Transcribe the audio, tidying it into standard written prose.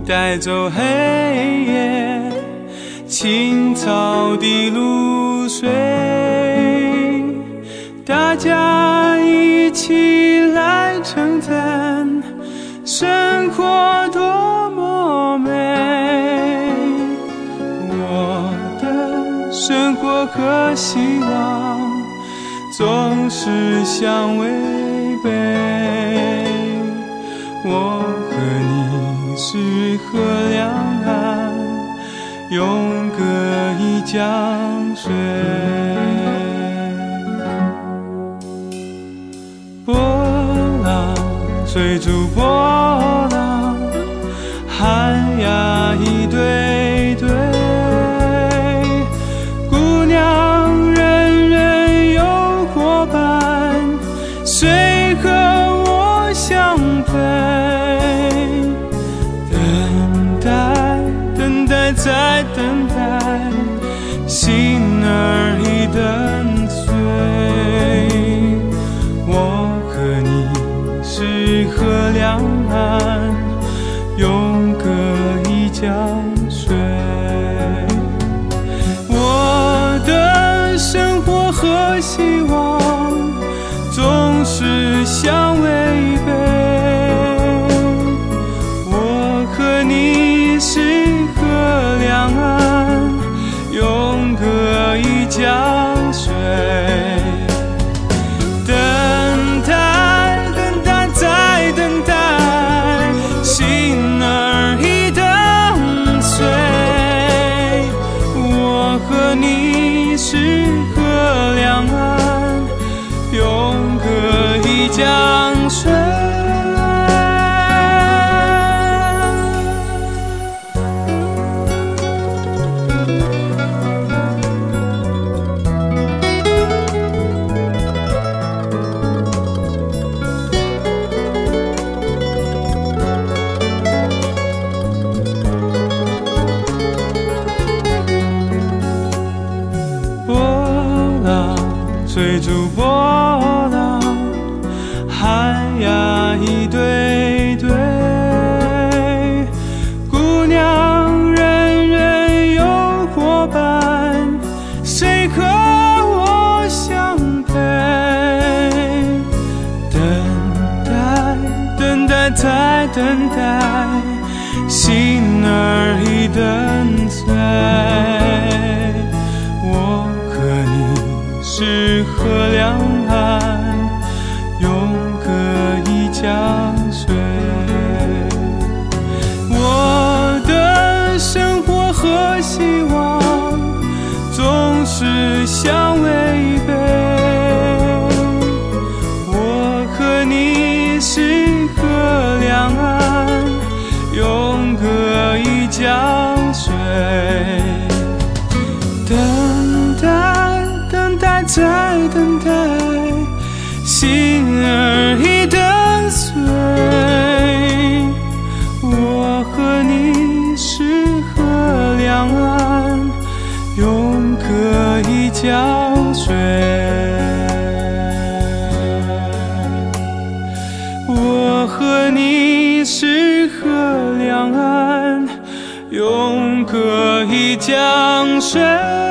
带走黑夜，青草的露水，大家一起来称赞生活多么美。我的生活和希望总是相违背，我和你是河两岸，永隔一江水。波浪追逐波浪，海呀一对对，姑娘人人有伙伴，谁和我相陪？等待，等待，再等待，心儿已跟随。我和你是河两岸，永隔一江水。我的生活和希望总是相违背，我和你是河两岸，永隔一江水。等待，等待，再等待，心儿已跟随。我和你是河两岸，永隔一江水。追逐波浪，海呀一对对，姑娘人人有伙伴，谁和我相陪？等待，等待，再等待，心儿已跟随。我和你是河两岸，永隔一江水。我的生活和希望总是相违背，我和你是河两岸，永隔一江水。等待，等待，再等待，心儿已跟随。我和你是河两岸，永隔一江水。我和你是河两岸，永隔一江水。